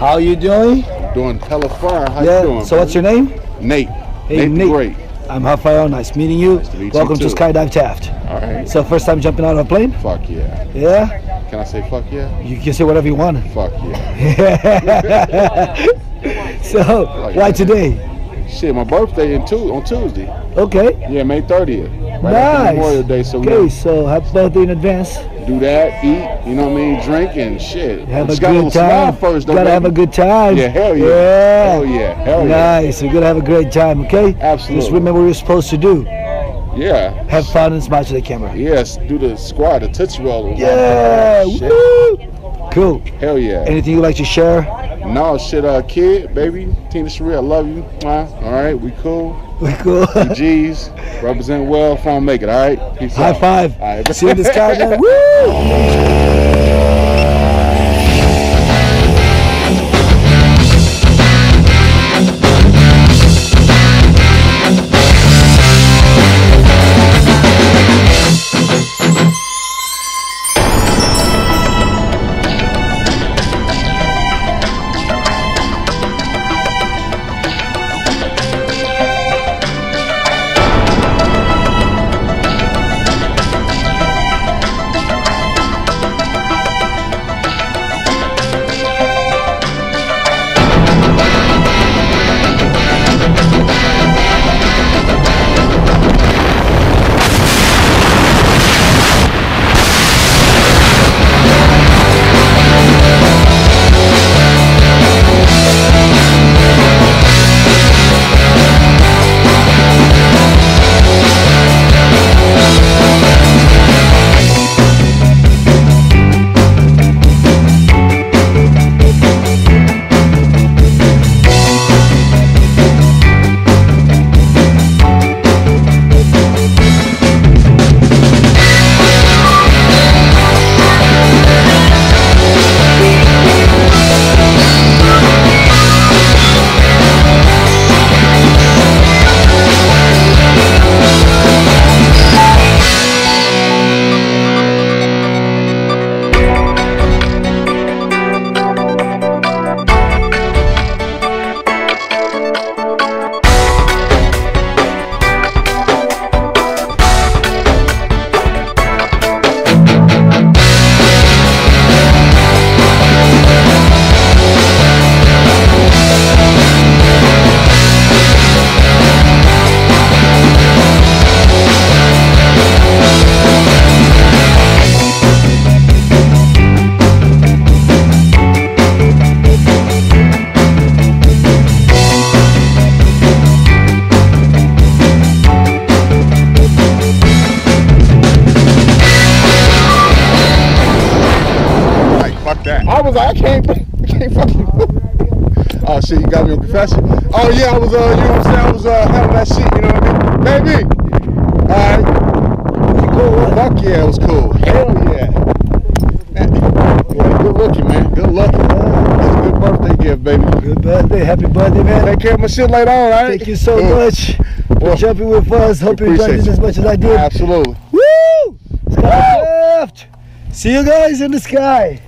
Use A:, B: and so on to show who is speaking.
A: How you doing?
B: Doing hella fine. How you doing?
A: So what's your name?
B: Nate.
A: Hey, Nate.
B: Great.
A: I'm Rafael. Nice meeting you.
B: Nice to meet
A: Welcome
B: you
A: to Skydive Taft.
B: All right.
A: So first time jumping out of a plane?
B: Fuck yeah.
A: Yeah?
B: Can I say fuck yeah?
A: You can say whatever you want.
B: Fuck yeah.
A: So why today?
B: Shit, my birthday on Tuesday.
A: Okay.
B: Yeah, May 30th. Right
A: nice.
B: after Memorial Day. So
A: okay, so happy birthday in advance.
B: Do that, eat, you know what I mean, drink and shit.
A: Have a
B: got
A: good time.
B: First,
A: gotta have a good time.
B: Yeah, hell yeah.
A: Yeah.
B: Hell yeah. Hell yeah.
A: Nice. We're gonna have a great time, okay?
B: Absolutely.
A: Just remember what you're supposed to do.
B: Yeah.
A: Have fun and smile to the camera.
B: Yes, do the squat, the Tootsie Roll.
A: Yeah. Woo. Cool.
B: Hell yeah.
A: Anything you'd like to share?
B: No, shit, kid, baby, Tina Cherie, I love you. All right, we cool.
A: We cool.
B: We G's, represent well, phone make it, all right? Peace
A: High
B: out.
A: five.
B: All right.
A: See you in the sky, man. Woo!
B: I was like, I can't fucking. Oh shit, you got me on confession. Oh yeah, I was, you know what I'm saying? I was having that shit, you know what I mean? Baby! Alright. Cool. Fuck yeah, it was cool. Hell yeah. Yeah, good looking, man. Good looking. That's a good birthday gift, baby.
A: Good birthday. Happy birthday, man.
B: Take care of my shit later on, alright?
A: Thank you so much for jumping with us. Hope you enjoyed this as much as I did.
B: Absolutely.
A: Woo! Skydive Taft! See you guys in the sky.